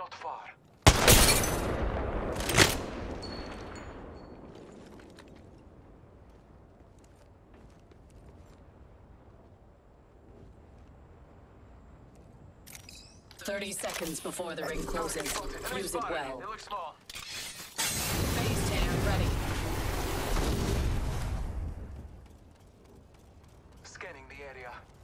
not far. 30 seconds before the ring closes. Use it well. They look small. Phase tear ready. Scanning the area.